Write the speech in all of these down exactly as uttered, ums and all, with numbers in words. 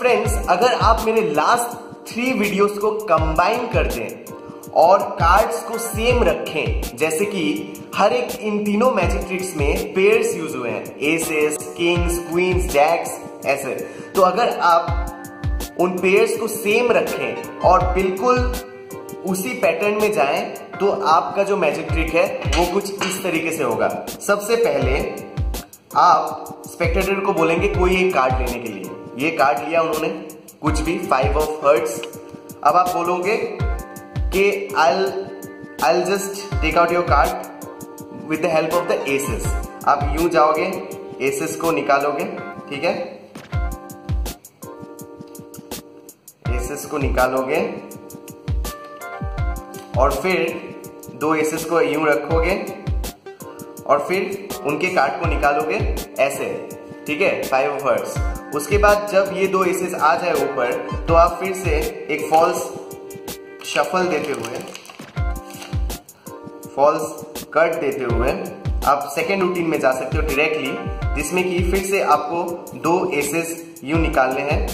Friends, अगर आप मेरे लास्ट थ्री वीडियोस को कंबाइन कर दें और कार्ड्स को सेम रखें, जैसे कि हर एक इन तीनों मैजिक ट्रिक्स में पेयर्स यूज हुए हैं, एसेस, किंग्स, क्वींस, जैक्स, ऐसे, तो अगर आप उन पेयर्स को सेम रखें और बिल्कुल उसी पैटर्न में जाएं, तो आपका जो मैजिक ट्रिक है वो कुछ इस तरीके से होगा। सबसे पहले आप स्पेक्टेटर को बोलेंगे कोई एक कार्ड लेने के लिए। ये कार्ड लिया उन्होंने, कुछ भी, फाइव ऑफ हर्ट्स। अब आप बोलोगे कि I'll I'll just take out your card with the help of the aces। आप यूं जाओगे, एसेस को निकालोगे, ठीक है, एसेस को निकालोगे और फिर दो एसेस को यूं रखोगे और फिर उनके कार्ड को निकालोगे ऐसे, ठीक है, फाइव ऑफ हर्ट्स। उसके बाद जब ये दो एसेस आ जाए ऊपर, तो आप फिर से एक फॉल्स शफल देते हुए, फॉल्स कट देते हुए आप सेकेंड रूटीन में जा सकते हो डायरेक्टली, जिसमें कि फिर से आपको दो एसेस यूं निकालने हैं,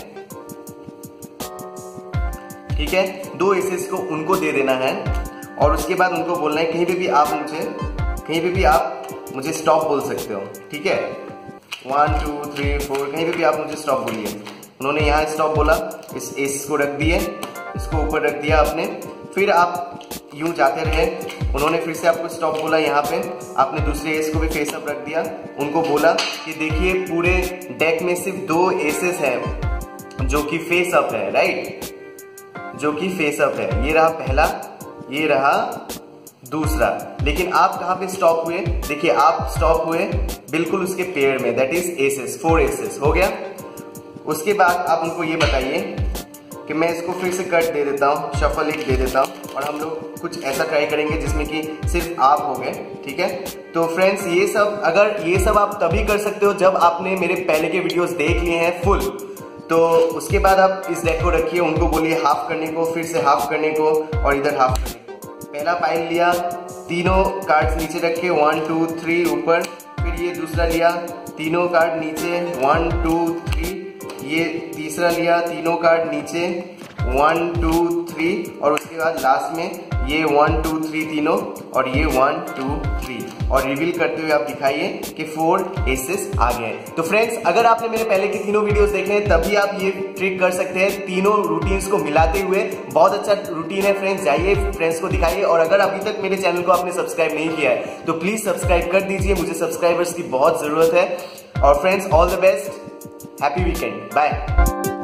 ठीक है, दो एसेस को उनको दे देना है और उसके बाद उनको बोलना है कहीं पे भी आप मुझे कहीं पे भी आप मुझे स्टॉप बोल सकते हो, ठीक है, वन टू थ्री फोर, कहीं पे भी आप मुझे स्टॉप बोलिए। उन्होंने यहाँ स्टॉप बोला, इस एस को रख दिए, इसको ऊपर रख दिया आपने, फिर आप यूं जाते रहे, उन्होंने फिर से आपको स्टॉप बोला, यहाँ पे आपने दूसरे एस को भी फेस अप रख दिया, उनको बोला कि देखिए पूरे डेक में सिर्फ दो एसेस हैं जो कि फेस अप है, राइट, जो कि फेस अप है। ये रहा पहला, ये रहा दूसरा, लेकिन आप कहां पे स्टॉप हुए? देखिए आप स्टॉप हुए बिल्कुल उसके पेयर में, that is aces, four aces हो गया। उसके बाद आप उनको ये बताइए कि मैं इसको फिर से कट दे देता हूँ, शफल एक दे देता हूँ और हम लोग कुछ ऐसा ट्राई करेंगे जिसमें कि सिर्फ आप हो गए, ठीक है। तो फ्रेंड्स, ये सब अगर ये सब आप तभी कर सकते हो जब आपने मेरे पहले के वीडियोस देख लिए हैं फुल। तो उसके बाद आप इस डेक को रखिए, उनको बोलिए हाफ करने को, फिर से हाफ करने को और इधर हाफ करने को। पहला पाइल लिया, तीनों कार्ड्स नीचे रखे, वन टू थ्री ऊपर, फिर ये दूसरा लिया, तीनों कार्ड नीचे, वन टू थ्री, ये तीसरा लिया, तीनों कार्ड नीचे, वन टू थ्री, और उसके बाद लास्ट में ये वन टू थ्री तीनों और ये वन टू थ्री, और रिवील करते हुए आप दिखाइए कि फोर एसेस आ गए। तो फ्रेंड्स, अगर आपने मेरे पहले के तीनों वीडियोस देखे हैं तभी आप ये ट्रिक कर सकते हैं, तीनों रूटीन्स को मिलाते हुए। बहुत अच्छा रूटीन है फ्रेंड्स, जाइए फ्रेंड्स को दिखाइए। और अगर अभी तक मेरे चैनल को आपने सब्सक्राइब नहीं किया है तो प्लीज सब्सक्राइब कर दीजिए, मुझे सब्सक्राइबर्स की बहुत जरूरत है। और friends, all the best, happy weekend, bye.